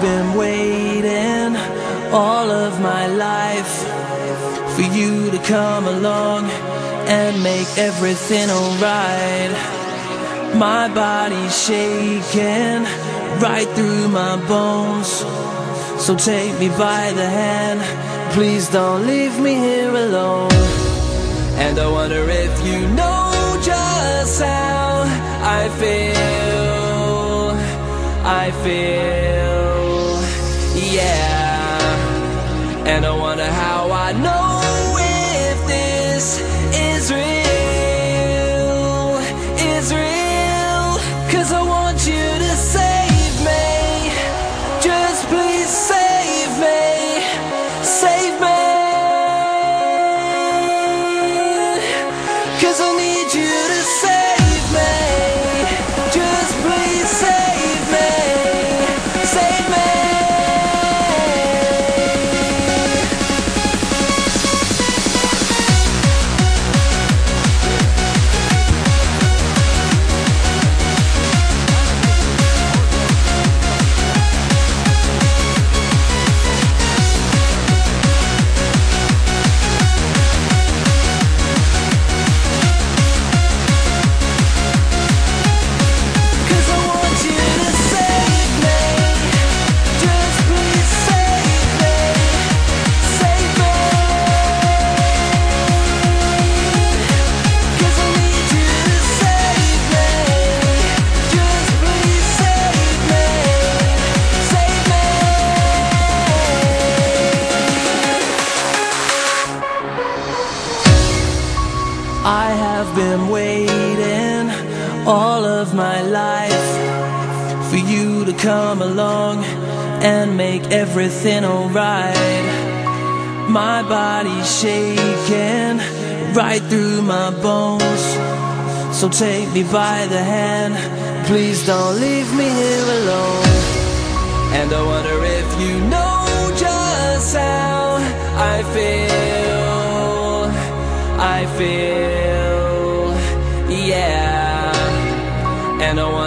been waiting all of my life for you to come along and make everything alright. My body's shaking right through my bones, so take me by the hand, please don't leave me here alone. And I wonder if you know just how I feel, yeah. And I wonder how I know if this is real, 'cause I want you to save me, just please save me, save me. 'Cause I need you to save me, just please save me, save me. I have been waiting all of my life for you to come along and make everything alright. My body's shaking right through my bones, so take me by the hand, please don't leave me here alone. And I wonder if you know just how I feel, yeah. And I